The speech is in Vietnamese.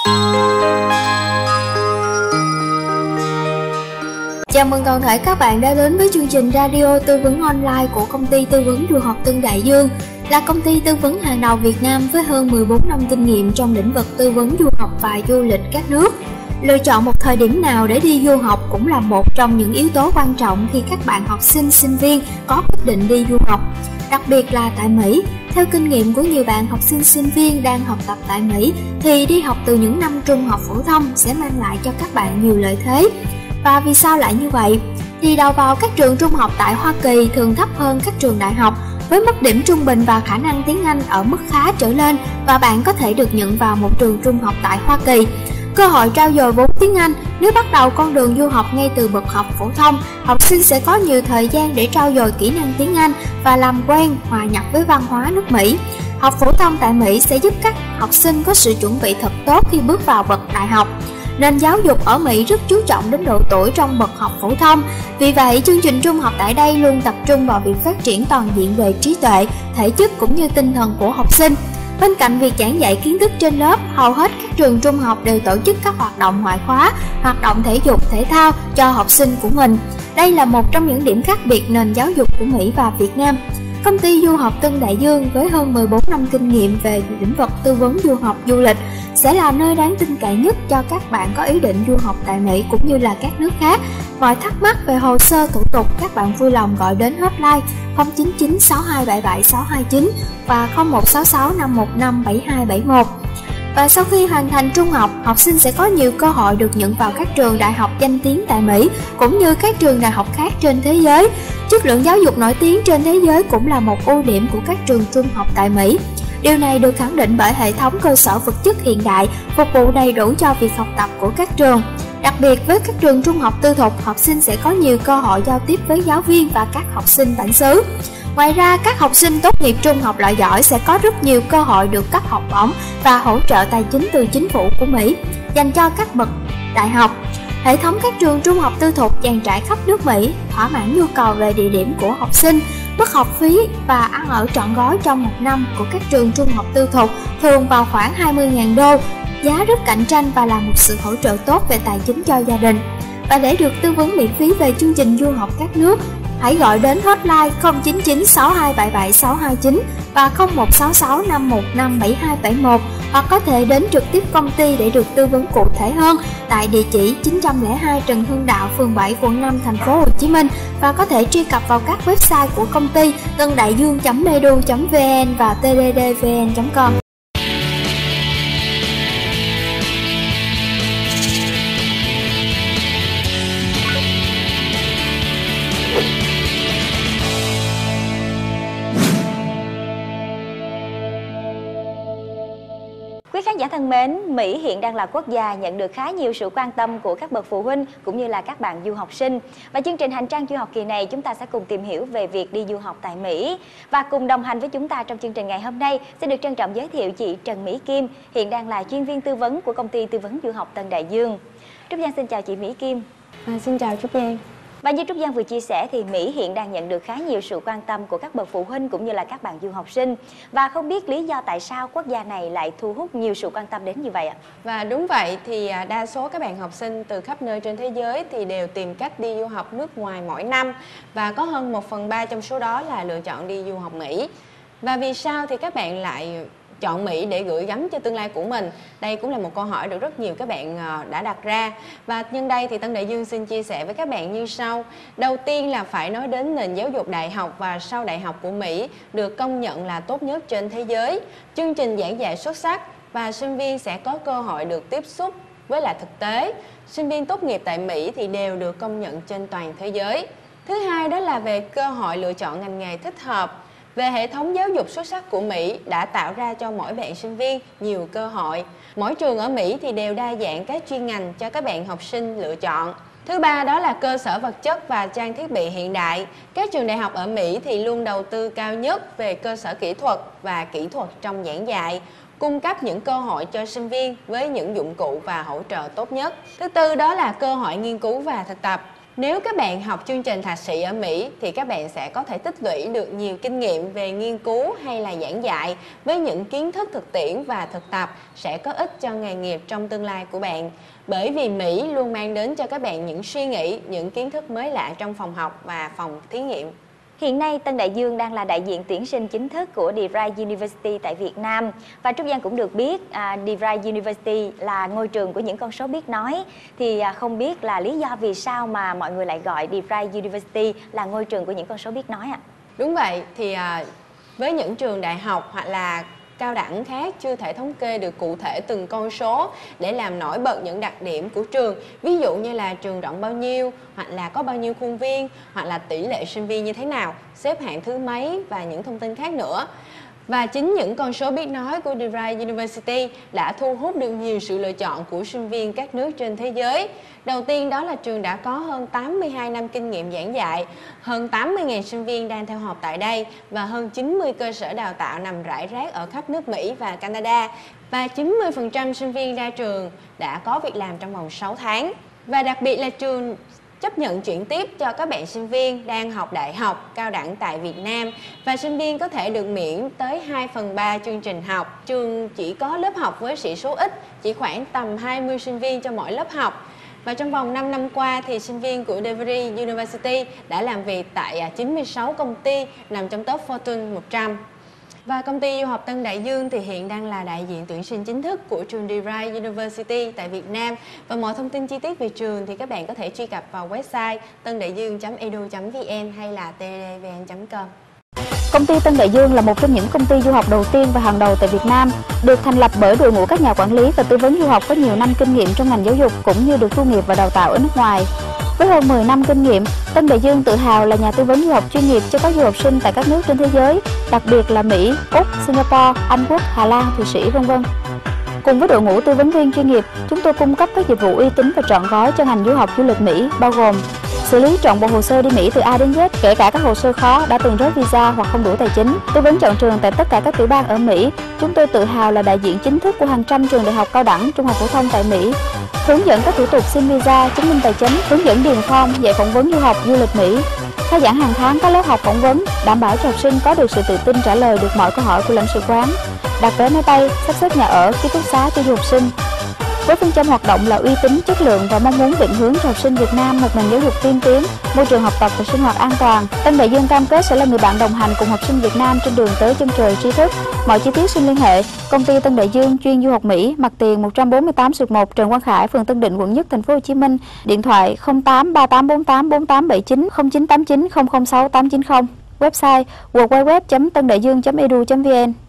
Chào mừng toàn thể các bạn đã đến với chương trình radio tư vấn online của công ty tư vấn du học Tân Đại Dương, là công ty tư vấn hàng đầu Việt Nam với hơn 14 năm kinh nghiệm trong lĩnh vực tư vấn du học và du lịch các nước. Lựa chọn một thời điểm nào để đi du học cũng là một trong những yếu tố quan trọng khi các bạn học sinh, sinh viên có quyết định đi du học, đặc biệt là tại Mỹ. Theo kinh nghiệm của nhiều bạn học sinh, sinh viên đang học tập tại Mỹ thì đi học từ những năm trung học phổ thông sẽ mang lại cho các bạn nhiều lợi thế. Và vì sao lại như vậy? Thì đầu vào các trường trung học tại Hoa Kỳ thường thấp hơn các trường đại học, với mức điểm trung bình và khả năng tiếng Anh ở mức khá trở lên, và bạn có thể được nhận vào một trường trung học tại Hoa Kỳ. Cơ hội trau dồi vốn tiếng Anh. Nếu bắt đầu con đường du học ngay từ bậc học phổ thông, học sinh sẽ có nhiều thời gian để trau dồi kỹ năng tiếng Anh và làm quen, hòa nhập với văn hóa nước Mỹ. Học phổ thông tại Mỹ sẽ giúp các học sinh có sự chuẩn bị thật tốt khi bước vào bậc đại học. Nền giáo dục ở Mỹ rất chú trọng đến độ tuổi trong bậc học phổ thông. Vì vậy, chương trình trung học tại đây luôn tập trung vào việc phát triển toàn diện về trí tuệ, thể chất cũng như tinh thần của học sinh. Bên cạnh việc giảng dạy kiến thức trên lớp, hầu hết các trường trung học đều tổ chức các hoạt động ngoại khóa, hoạt động thể dục, thể thao cho học sinh của mình. Đây là một trong những điểm khác biệt nền giáo dục của Mỹ và Việt Nam. Công ty du học Tân Đại Dương với hơn 14 năm kinh nghiệm về lĩnh vực tư vấn du học du lịch sẽ là nơi đáng tin cậy nhất cho các bạn có ý định du học tại Mỹ cũng như là các nước khác. Mọi thắc mắc về hồ sơ thủ tục, các bạn vui lòng gọi đến hotline 099 6277 629 và 0166 515 7271. Và sau khi hoàn thành trung học, học sinh sẽ có nhiều cơ hội được nhận vào các trường đại học danh tiếng tại Mỹ cũng như các trường đại học khác trên thế giới. Chất lượng giáo dục nổi tiếng trên thế giới cũng là một ưu điểm của các trường trung học tại Mỹ. Điều này được khẳng định bởi hệ thống cơ sở vật chất hiện đại, phục vụ đầy đủ cho việc học tập của các trường. Đặc biệt với các trường trung học tư thục, học sinh sẽ có nhiều cơ hội giao tiếp với giáo viên và các học sinh bản xứ. Ngoài ra, các học sinh tốt nghiệp trung học loại giỏi sẽ có rất nhiều cơ hội được cấp học bổng và hỗ trợ tài chính từ chính phủ của Mỹ dành cho các bậc đại học. Hệ thống các trường trung học tư thục dàn trải khắp nước Mỹ, thỏa mãn nhu cầu về địa điểm của học sinh. Mức học phí và ăn ở trọn gói trong một năm của các trường trung học tư thục thường vào khoảng 20.000 đô, giá rất cạnh tranh và là một sự hỗ trợ tốt về tài chính cho gia đình. Và để được tư vấn miễn phí về chương trình du học các nước, hãy gọi đến hotline 099 6277 629 và 0166 515 7271, hoặc có thể đến trực tiếp công ty để được tư vấn cụ thể hơn tại địa chỉ 902 Trần Hưng Đạo, phường 7, quận 5, thành phố Hồ Chí Minh, và có thể truy cập vào các website của công ty tandaiduong.edu.vn và tddvn.com. Quý khán giả thân mến, Mỹ hiện đang là quốc gia nhận được khá nhiều sự quan tâm của các bậc phụ huynh cũng như là các bạn du học sinh. Và chương trình Hành trang du học kỳ này chúng ta sẽ cùng tìm hiểu về việc đi du học tại Mỹ. Và cùng đồng hành với chúng ta trong chương trình ngày hôm nay sẽ được trân trọng giới thiệu chị Trần Mỹ Kim, hiện đang là chuyên viên tư vấn của công ty tư vấn du học Tân Đại Dương. Trúc Giang xin chào chị Mỹ Kim. Xin chào Trúc Giang. Và như Trúc Giang vừa chia sẻ thì Mỹ hiện đang nhận được khá nhiều sự quan tâm của các bậc phụ huynh cũng như là các bạn du học sinh. Và không biết lý do tại sao quốc gia này lại thu hút nhiều sự quan tâm đến như vậy ạ? Và đúng vậy, thì đa số các bạn học sinh từ khắp nơi trên thế giới thì đều tìm cách đi du học nước ngoài mỗi năm. Và có hơn 1/3 trong số đó là lựa chọn đi du học Mỹ. Và vì sao thì các bạn lại chọn Mỹ để gửi gắm cho tương lai của mình? Đây cũng là một câu hỏi được rất nhiều các bạn đã đặt ra. Và nhân đây thì Tân Đại Dương xin chia sẻ với các bạn như sau. Đầu tiên là phải nói đến nền giáo dục đại học và sau đại học của Mỹ được công nhận là tốt nhất trên thế giới. Chương trình giảng dạy xuất sắc và sinh viên sẽ có cơ hội được tiếp xúc với lại thực tế. Sinh viên tốt nghiệp tại Mỹ thì đều được công nhận trên toàn thế giới. Thứ hai đó là về cơ hội lựa chọn ngành nghề thích hợp. Về hệ thống giáo dục xuất sắc của Mỹ đã tạo ra cho mỗi bạn sinh viên nhiều cơ hội. Mỗi trường ở Mỹ thì đều đa dạng các chuyên ngành cho các bạn học sinh lựa chọn. Thứ ba đó là cơ sở vật chất và trang thiết bị hiện đại. Các trường đại học ở Mỹ thì luôn đầu tư cao nhất về cơ sở kỹ thuật và kỹ thuật trong giảng dạy, cung cấp những cơ hội cho sinh viên với những dụng cụ và hỗ trợ tốt nhất. Thứ tư đó là cơ hội nghiên cứu và thực tập. Nếu các bạn học chương trình thạc sĩ ở Mỹ thì các bạn sẽ có thể tích lũy được nhiều kinh nghiệm về nghiên cứu hay là giảng dạy với những kiến thức thực tiễn và thực tập sẽ có ích cho nghề nghiệp trong tương lai của bạn. Bởi vì Mỹ luôn mang đến cho các bạn những suy nghĩ, những kiến thức mới lạ trong phòng học và phòng thí nghiệm. Hiện nay, Tân Đại Dương đang là đại diện tuyển sinh chính thức của DeVry University tại Việt Nam. Và Trúc Giang cũng được biết DeVry University là ngôi trường của những con số biết nói. Thì không biết là lý do vì sao mà mọi người lại gọi DeVry University là ngôi trường của những con số biết nói ạ? Đúng vậy, thì với những trường đại học hoặc là cao đẳng khác chưa thể thống kê được cụ thể từng con số để làm nổi bật những đặc điểm của trường. Ví dụ như là trường rộng bao nhiêu, hoặc là có bao nhiêu khuôn viên, hoặc là tỷ lệ sinh viên như thế nào, xếp hạng thứ mấy và những thông tin khác nữa. Và chính những con số biết nói của DeVry University đã thu hút được nhiều sự lựa chọn của sinh viên các nước trên thế giới. Đầu tiên đó là trường đã có hơn 82 năm kinh nghiệm giảng dạy, hơn 80.000 sinh viên đang theo học tại đây và hơn 90 cơ sở đào tạo nằm rải rác ở khắp nước Mỹ và Canada. Và 90% sinh viên ra trường đã có việc làm trong vòng 6 tháng. Và đặc biệt là trường chấp nhận chuyển tiếp cho các bạn sinh viên đang học đại học, cao đẳng tại Việt Nam và sinh viên có thể được miễn tới 2/3 chương trình học. Trường chỉ có lớp học với sĩ số ít, chỉ khoảng tầm 20 sinh viên cho mỗi lớp học. Và trong vòng 5 năm qua thì sinh viên của DeVry University đã làm việc tại 96 công ty nằm trong top Fortune 100. Và công ty du học Tân Đại Dương thì hiện đang là đại diện tuyển sinh chính thức của trường DeVry University tại Việt Nam. Và mọi thông tin chi tiết về trường thì các bạn có thể truy cập vào website tandaiduong.edu.vn hay là tddvn.com. Công ty Tân Đại Dương là một trong những công ty du học đầu tiên và hàng đầu tại Việt Nam, được thành lập bởi đội ngũ các nhà quản lý và tư vấn du học có nhiều năm kinh nghiệm trong ngành giáo dục cũng như được tu nghiệp và đào tạo ở nước ngoài. Với hơn 10 năm kinh nghiệm, Tân Đại Dương tự hào là nhà tư vấn du học chuyên nghiệp cho các du học sinh tại các nước trên thế giới, đặc biệt là Mỹ, Úc, Singapore, Anh Quốc, Hà Lan, Thụy Sĩ, v.v. Cùng với đội ngũ tư vấn viên chuyên nghiệp, chúng tôi cung cấp các dịch vụ uy tín và trọn gói cho ngành du học du lịch Mỹ, bao gồm xử lý trọn bộ hồ sơ đi Mỹ từ A đến Z, kể cả các hồ sơ khó đã từng rớt visa hoặc không đủ tài chính, tư vấn chọn trường tại tất cả các tiểu bang ở Mỹ. Chúng tôi tự hào là đại diện chính thức của hàng trăm trường đại học cao đẳng, trung học phổ thông tại Mỹ, hướng dẫn các thủ tục xin visa, chứng minh tài chính, hướng dẫn điền form, dạy phỏng vấn du học du lịch Mỹ, khai giảng hàng tháng các lớp học phỏng vấn, đảm bảo cho học sinh có được sự tự tin trả lời được mọi câu hỏi của lãnh sự quán, đặt vé máy bay, sắp xếp nhà ở, ký túc xá cho du học sinh. Với phương châm hoạt động là uy tín, chất lượng và mong muốn định hướng cho học sinh Việt Nam một nền giáo dục tiên tiến, môi trường học tập và sinh hoạt an toàn, Tân Đại Dương cam kết sẽ là người bạn đồng hành cùng học sinh Việt Nam trên đường tới chân trời tri thức. Mọi chi tiết xin liên hệ công ty Tân Đại Dương chuyên du học Mỹ, mặt tiền 148/1 Trần Quang Khải, phường Tân Định, quận Nhất, thành phố Hồ Chí Minh. Điện thoại 0838484879 0989 006 890. Website www.tandaiduong.edu.vn.